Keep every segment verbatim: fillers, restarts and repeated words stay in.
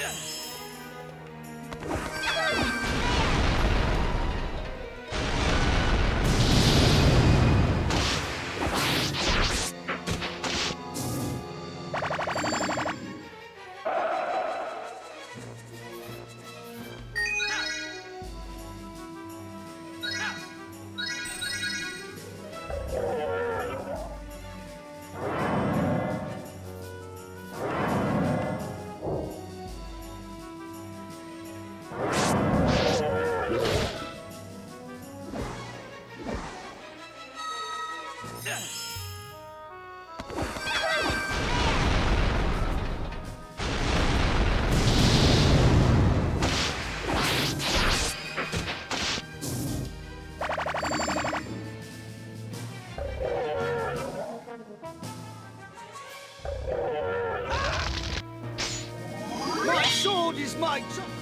My sword is my...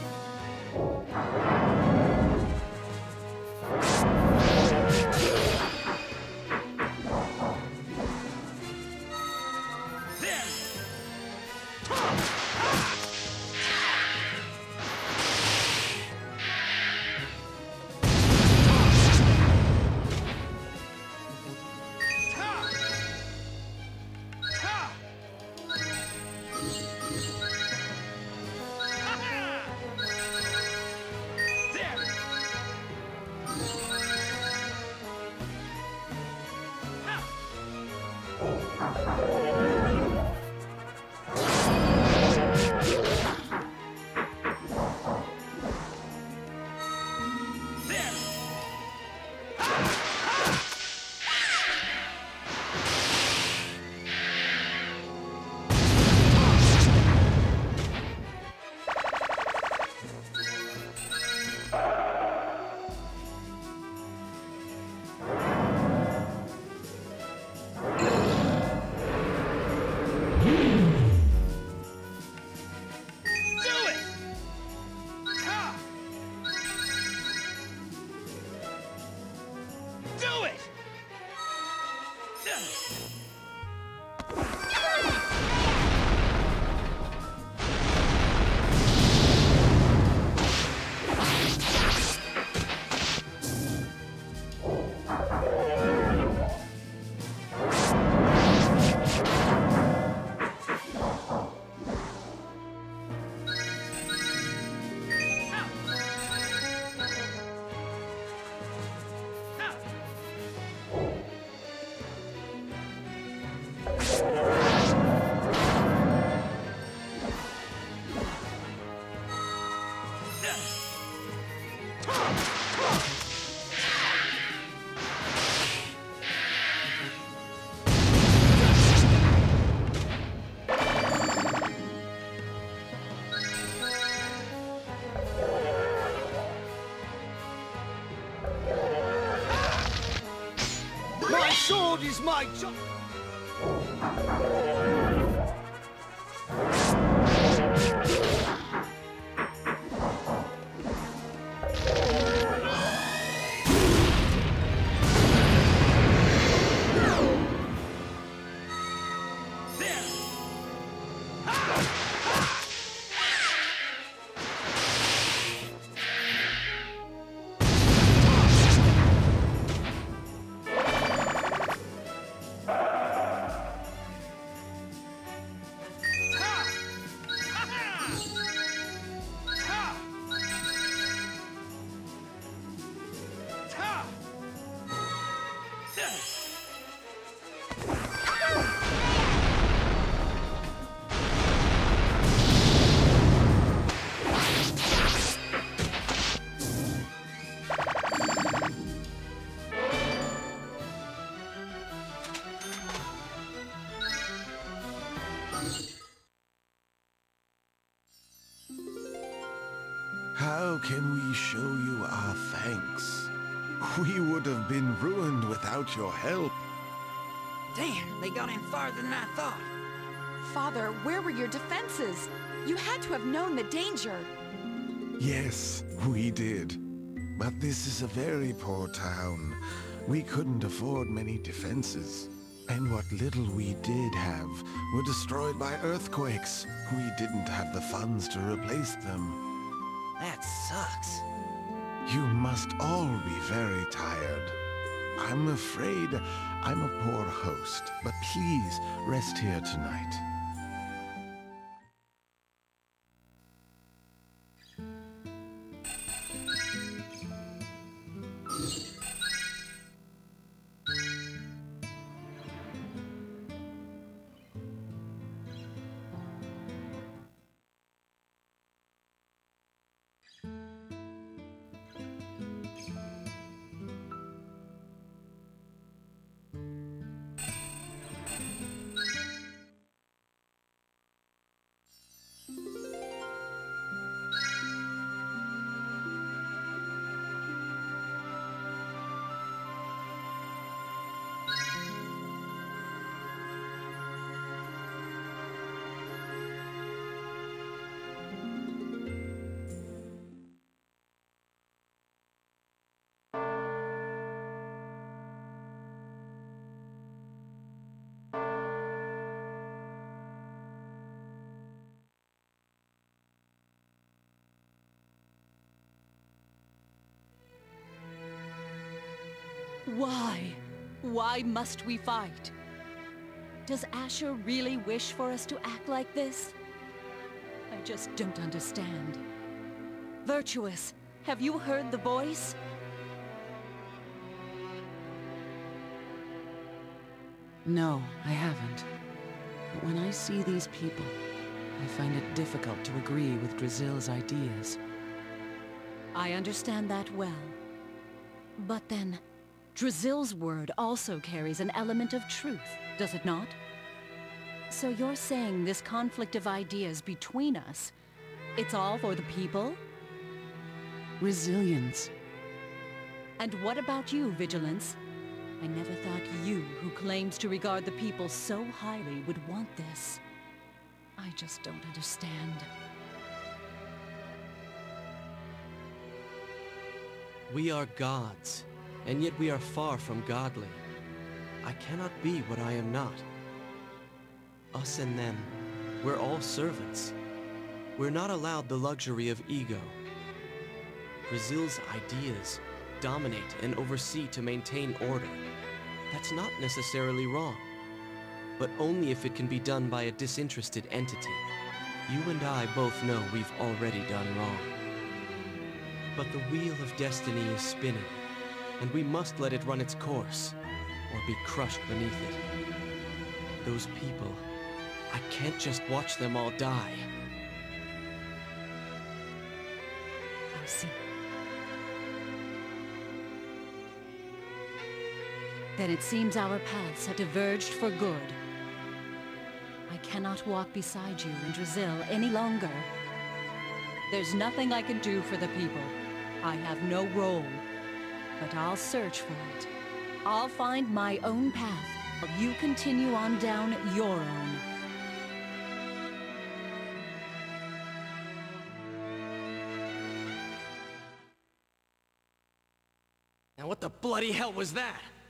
My sword is my job. How can we show you our thanks? We would have been ruined without your help. Damn, they got in farther than I thought. Father, where were your defenses? You had to have known the danger. Yes, we did. But this is a very poor town. We couldn't afford many defenses. And what little we did have were destroyed by earthquakes. We didn't have the funds to replace them. That sucks. You must all be very tired. I'm afraid I'm a poor host, but please rest here tonight. Why? Why must we fight? Does Asher really wish for us to act like this? I just don't understand. Virtuous, have you heard the voice? No, I haven't. But when I see these people, I find it difficult to agree with Drazil's ideas. I understand that well. But then, Drazil's word also carries an element of truth, does it not? So you're saying this conflict of ideas between us, it's all for the people? Resilience. And what about you, Vigilance? I never thought you, who claims to regard the people so highly, would want this. I just don't understand. We are gods, and yet we are far from godly. I cannot be what I am not. Us and them, we're all servants. We're not allowed the luxury of ego. Brazil's ideas dominate and oversee to maintain order. That's not necessarily wrong, but only if it can be done by a disinterested entity. You and I both know we've already done wrong. But the wheel of destiny is spinning, and we must let it run its course, or be crushed beneath it. Those people, I can't just watch them all die. I see. Then it seems our paths have diverged for good. I cannot walk beside you in Drazil any longer. There's nothing I can do for the people. I have no role. But I'll search for it. I'll find my own path, while you continue on down your own. Now what the bloody hell was that?